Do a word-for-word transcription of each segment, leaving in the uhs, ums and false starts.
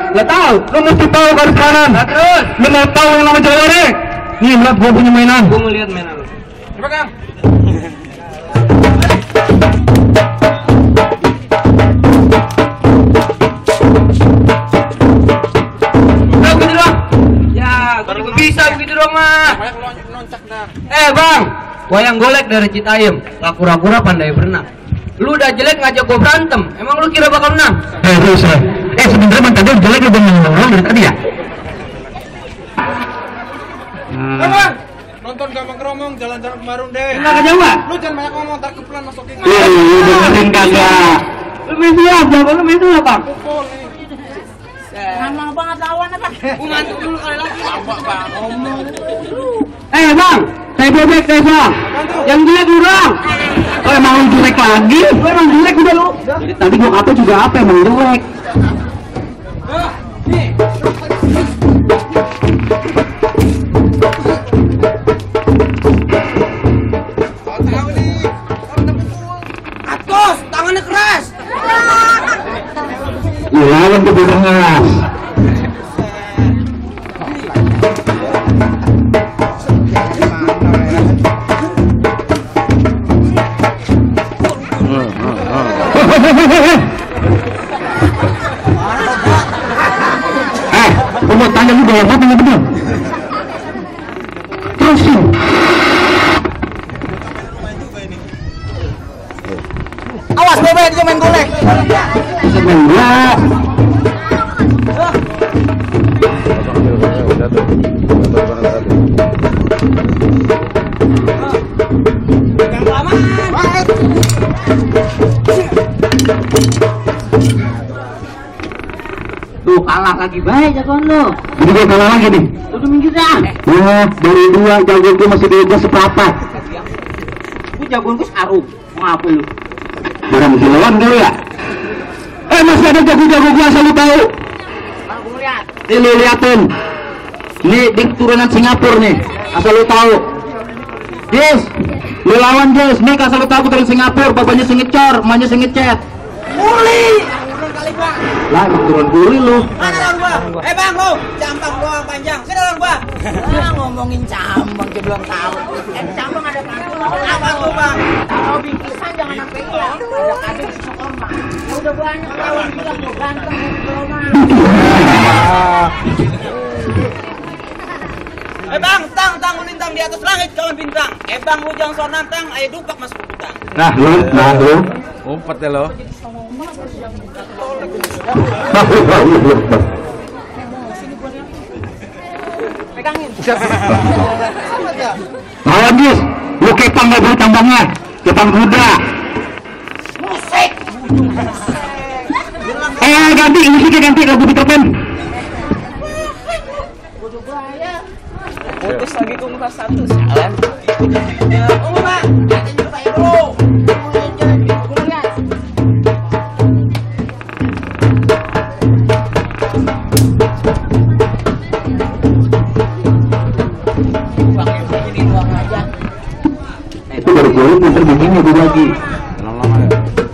Gak tahu. Lu mesti tahu garis kanan. Nah, terus. Lu mau tahu yang namanya jawara? Nih, lihat gua punya mainan. Gua mau lihat mainan lu. Coba Kang. Udah begitu doang. Ya, gua juga bisa begitu doang mah. Eh bang, wayang golek dari Citayam. Gak kura-kura pandai berenang. Lu udah jelek ngajak gua berantem. Emang lu kira bakal menang? Eh, terus eh. Eh, sebenernya man tadi jelek lu belum ngomong dari tadi ya? Bang, nonton Gampang Keromong, jalan-jalan ke Marun deh. Enggak ke Jawa? Lu jangan banyak ngomong, ntar kepelan masukin. Iya, dengerin kagak. Lu main siapa? Lu main siapa, Bang? Pukul nih. Lama banget lawan apa? Gua ngantuk dulu kali lagi. Lama bang, ngomong. Eh, Bang, saya bebek saya Bang. Yang jelek lu, Bang. Oh, emang lu jelek lagi? Lu emang jelek udah lu. Jadi tadi gua kata juga apa emang jelek. Nih. Tahu nih. Atos, tangannya keras. Lu lawan tuh berengas. Eh, gua mau tanya lu gak apa bener? Terusin. Awas bebek dia main golek. Bisa main bola. Yang lama. Tuh kalah lagi baik jagoan lu. Jadi gua kalah lagi nih. Udah minggir dah. Wah, dari dua jago gua masih beda seperempat. Gua jagoan gua sarung. Mau apa lu? Barang lawan kali ya? Eh, masih ada jago-jago gua asal lu tahu. Kalau gua lihat. Nih lu liatin. Ini di turunan Singapura nih. Asal lu tahu. Yes. Lu lawan Jess. Nih asal lu tahu dari Singapura, bapaknya sing ngecor, emaknya sing ngecet. Muli. Turun kali bang. Lah, emang turun guri lu. Mana lawan gua? Eh bang lu, jambang doang panjang. Sini lawan gua. Ah, ngomongin cambang dia belum tahu. Eh cambang ada pantun Apa lu bang? Kalau bingkisan jangan sampai hilang. Ada kado di Sokorma. Udah banyak lawan bilang mau ganteng belum mau. Eh bang, tang tang melintang di atas langit kawan bintang. Eh bang lu jangan soal nantang, ayo dupak masuk ke gudang. Nah, lu, nah lu. Umpet ya lo. Pegangin. Lawan Jess. Lu kepang gak boleh tambangnya. Kepang kuda. Musik. Eh, ganti, musiknya ganti, lagu Peter Pan. Udah bayar. Putus lagi ke muka satu salah. Ya, oh bang, nanti juga bayar dulu. Gua lihat. Uang yang begini uang aja. Itu baru gue pinter begini gue lagi. Lama-lama ya.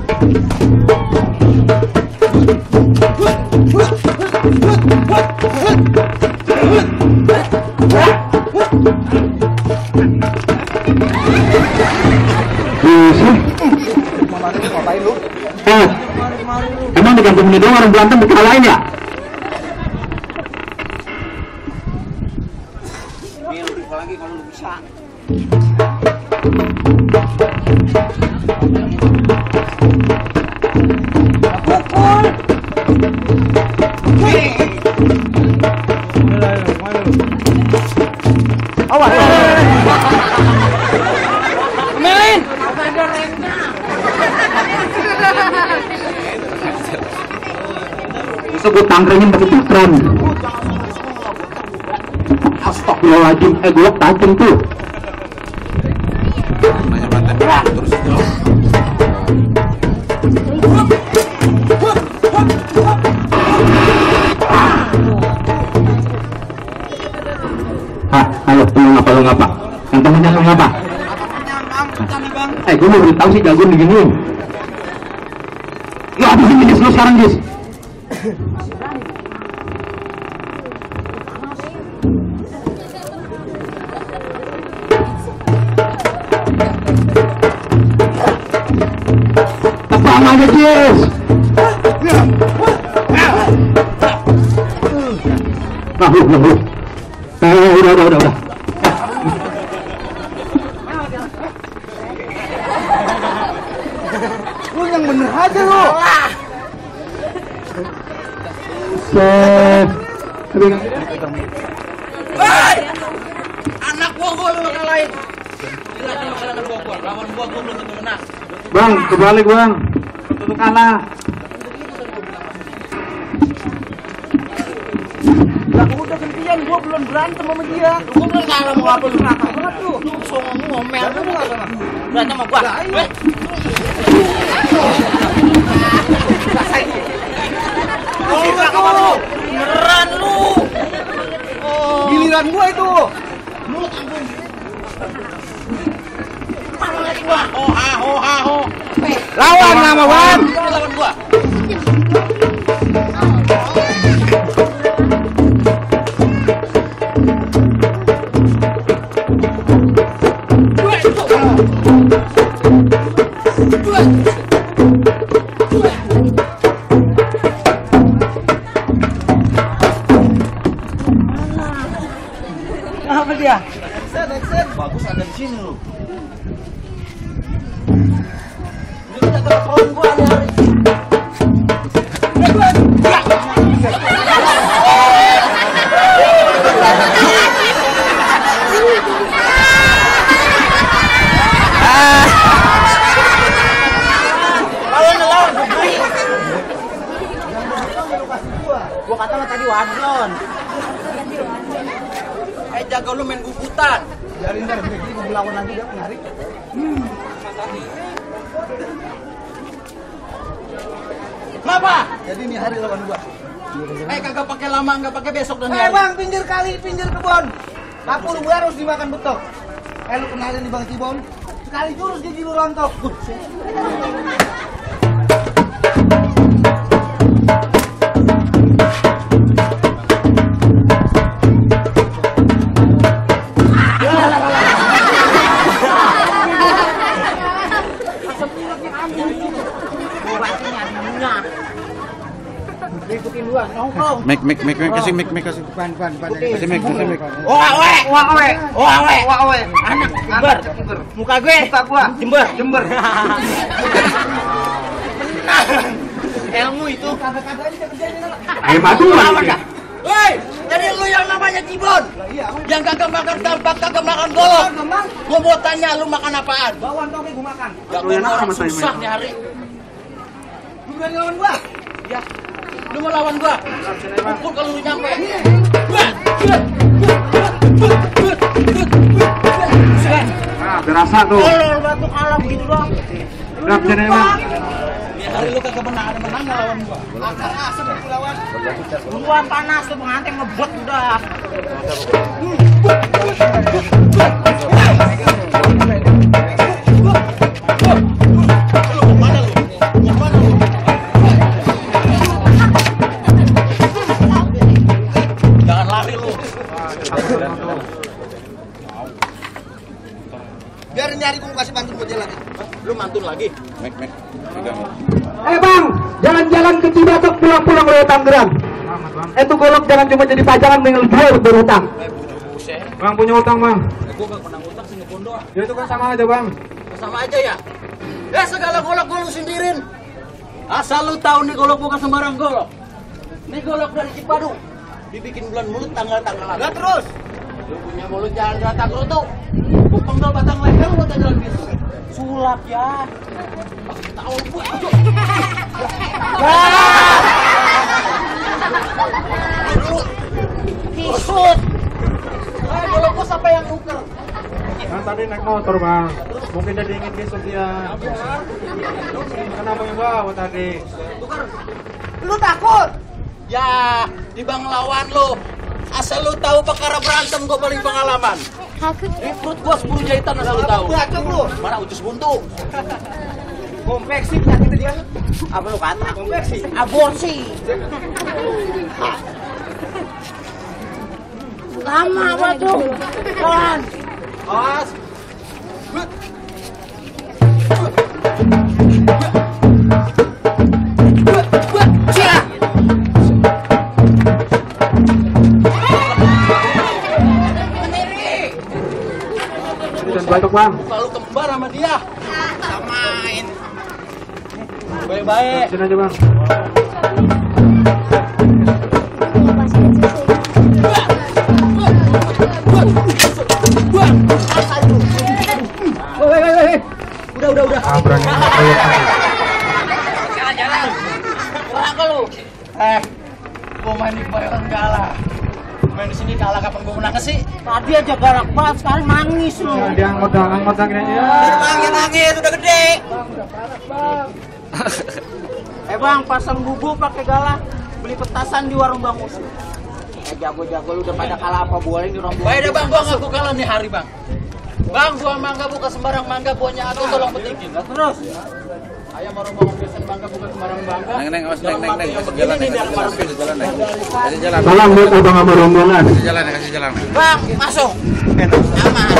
Bisa. Eh, emang digantung ini doang orang berantem dikalahin ya? Apalagi kalau lu bisa. Awas. Melin. Bisa gue tangkrengin pakai putran. Astagfirullahaladzim, eh gue tajam tuh. Nanya bantai terus itu. Hah, ayo, lu ngapa, lu ngapa? Yang temennya lu ngapa? Eh, gue mau beritahu sih jagoan diginiin. Yuk, habisin jenis lu sekarang, Jis. Apaan aja, Jis? Nah, lu, lu, lu. Eh, udah, udah, udah, udah. Lu yang bener aja lu. Set. Hei! Anak gua gua lu ngalahin. Gila lu ngalahin gua gua. Lawan gua gua belum tentu menang. Bang, kebalik bang. Untuk kalah. Lah udah gantian, gua belum berantem sama dia. Gua belum kalah mau apa lu? Nakal banget lu. Lu songong ngomel lu berantem sama gua. Eh. Oh, lu beneran lu. Oh. Giliran gua itu. Mulut ampun. Mana lagi gua? Oh ha ho ha ho. Lawan sama Bang. Lawan gua. Apa dia? Bagus ada di sini lu. Gua kata lo tadi wadon. Eh jaga lu main gugutan. Biarin ntar begini gua lawan lagi dia nyari. Kenapa? Jadi ini hari lawan gua. Eh kagak pakai lama, enggak pakai besok dan Eh hari. Bang, pinggir kali, pinggir kebon. Kapur gua harus dimakan betok. Eh lu kenalin nih Bang Cibon. Sekali jurus gigi lu rontok. Ikutin gua, nongkrong. Mik, mik, mik, mik, kasih mik, mik, kasih. Ban, ban, ban. Kasih mik, kasih mik. Wah, weh. Wah, we. Wah, weh. Wah, we. Anak jember. Muka gue. Muka gua. Jember. Jember. Ilmu itu. Kagak-kagak aja kerjanya. Ayo maju Lawan lah. dah. Woi, jadi lu yang namanya Cibon. Iya, we. Yang kagak makan tampak, kagak makan golok. Memang Gua mau tanya lu makan apaan? bawaan toke gua makan. Gak Lu enak orang sama saya, susah Mas. nyari. Lu berani lawan gua? Ya. Lu mau lawan gua? Pukul kalau lu nyampe. Nah, berasa tuh. Kalau batuk alam gitu doang. Udah, bisa nih, Bang. Ini hari lu kagak menang, ada menang nggak lawan gua? Akar asap aku lawan. Duluan panas tuh pengantin ngebet udah. Jangan lari lu. Biarin nyari gua kasih pantun buat dia lagi. Lu mantun lagi. Mik, mik. Eh bang, jalan-jalan ke Cibatok pulang-pulang lewat Tangerang. Itu golok jangan cuma jadi pajangan mengal jual berhutang. Eh, buset. Bang punya utang bang. Eh, gua gak pernah ngutang sih ngebondo. Ya itu kan sama aja bang. Sama aja ya. Ya segala golok gua lu sindirin. Asal lu tahu nih golok bukan sembarang golok. Ini golok dari Cipadu. Dibikin bulan mulut tanggal-tanggalan. Lah terus. Lu punya mulut jalan rata kerutu. Gua penggal batang leher lu buat jalan bis. Sulap ya. Tahu gua. Kisut. Eh, golok gua sampai yang nuker. Kan tadi naik motor bang. Mungkin jadi ingin besok dia. Kenapa yang bawa tadi? Lu takut? Ya, di bang lawan lu. Asal lu tahu perkara berantem gua paling pengalaman. Rekrut gua sepuluh jahitan asal lu tahu. Bacok lu. Mana ucus buntu? Konveksi penyakitnya dia. Apa lu kata? Konveksi. Aborsi. Lama apa tuh? Jalan. Awas. Dan batuk bang. Kalau kembar sama dia. Samain. Baik-baik. Sini aja bang. Udah, udah, udah. Ah, berani. Jalan-jalan. Kenapa lu? Eh, gua main di kebayoran kalah. Main di sini kalah kapan gua menang sih? Tadi aja galak banget, sekarang nangis lu. Ya, dia angkot dah, angkot dah gini aja. Nangis, nangis, udah gede. Eh bang, pasang bubu pakai galak, beli petasan di warung Bang Musuh. Eh jago-jago lu udah pada kalah apa boleh di rombongan. Baik dah bang, gua ngaku kalah nih hari bang. Bang, gua mangga buka sembarang mangga, buahnya aku tolong petikin. Terus, Ayam mau rombongan biasa mangga buka sembarang mangga. Neng neng awas neng neng neng kasih jalan neng kasih jalan kasih jalan neng kasih jalan Salam buat abang sama rombongan. kasih jalan neng kasih jalan Bang, masuk. Aman.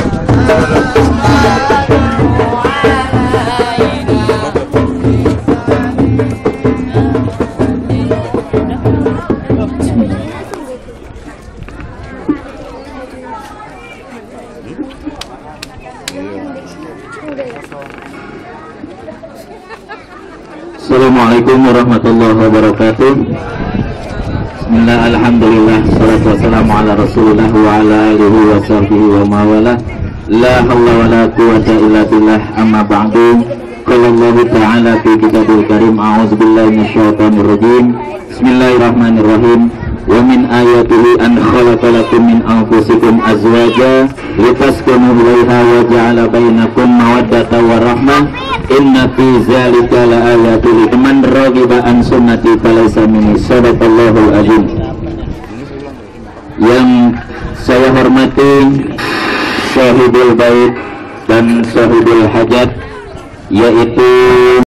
Assalamualaikum warahmatullahi wabarakatuh. Bismillah, alhamdulillah, salatu wassalamu ala rasulillah wa ala alihi wa sahbihi wa mawala. La hawla wa la quwata illa billah, amma ba'du. Qala Allah ta'ala fi kitabil karim, a'udzu billahi minasyaitonir rajim. Bismillahirrahmanirrahim. Wa min ayatihi an khalaqa lakum min anfusikum azwaja litaskunu ilaiha wa ja'ala bainakum mawaddatan wa rahmah. Inna fi zalika la ayatin liman raghiba an sunnati falaysa minni. Sadaqallahul azim. Yang saya hormati Sahibul Bait dan Sahibul Hajat, yaitu